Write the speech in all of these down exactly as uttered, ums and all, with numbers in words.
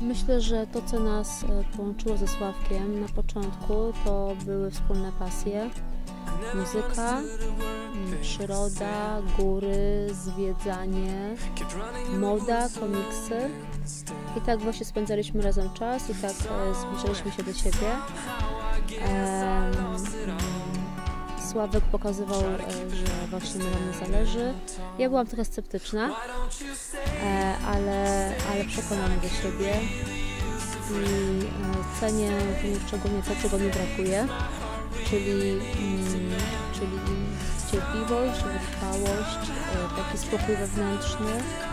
Myślę, że to, co nas połączyło ze Sławkiem na początku, to były wspólne pasje. Muzyka, przyroda, góry, zwiedzanie, moda, komiksy. I tak właśnie spędzaliśmy razem czas i tak zbliżaliśmy się do siebie. Sławek pokazywał, że właśnie mi na mnie zależy. Ja byłam trochę sceptyczna, ale, ale przekonał mnie do siebie i cenię w nim szczególnie to, czego mi brakuje, czyli, czyli cierpliwość, wytrwałość, taki spokój wewnętrzny.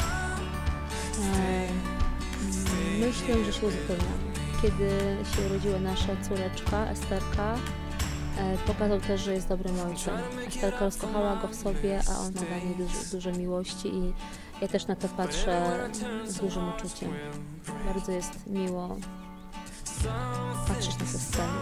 Myślę, że się uzupełniamy. Kiedy się urodziła nasza córeczka, Esterka, pokazał też, że jest dobrym ojcem. Esterka rozkochała go w sobie, a on ma dla niej dużo, dużo miłości i ja też na to patrzę z dużym uczuciem. Bardzo jest miło patrzeć na te sceny.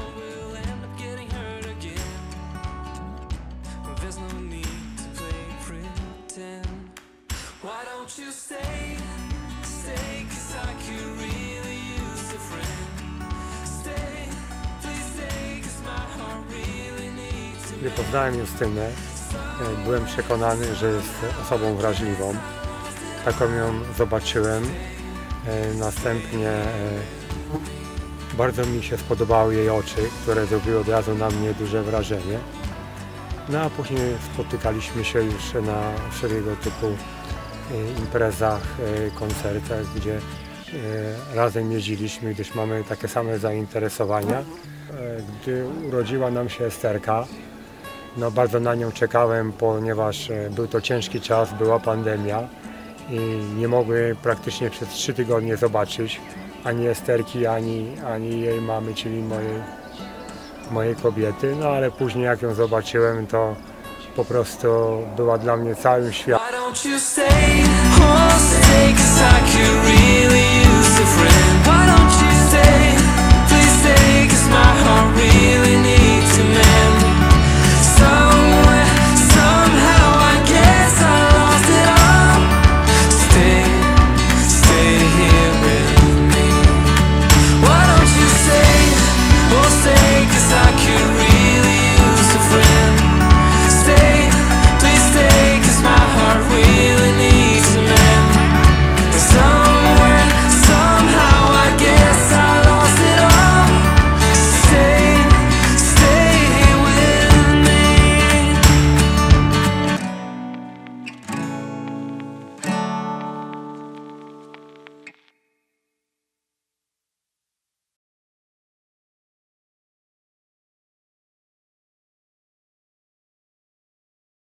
Gdy poznałem Justynę, byłem przekonany, że jest osobą wrażliwą. Taką ją zobaczyłem. Następnie bardzo mi się spodobały jej oczy, które zrobiły od razu na mnie duże wrażenie. No a później spotykaliśmy się już na wszelkiego typu imprezach, koncertach, gdzie razem jeździliśmy, gdyż mamy takie same zainteresowania. Gdy urodziła nam się Esterka, no bardzo na nią czekałem, ponieważ był to ciężki czas, była pandemia i nie mogłem praktycznie przez trzy tygodnie zobaczyć ani Esterki, ani, ani jej mamy, czyli mojej, mojej kobiety. No ale później jak ją zobaczyłem, to po prostu była dla mnie całym światem.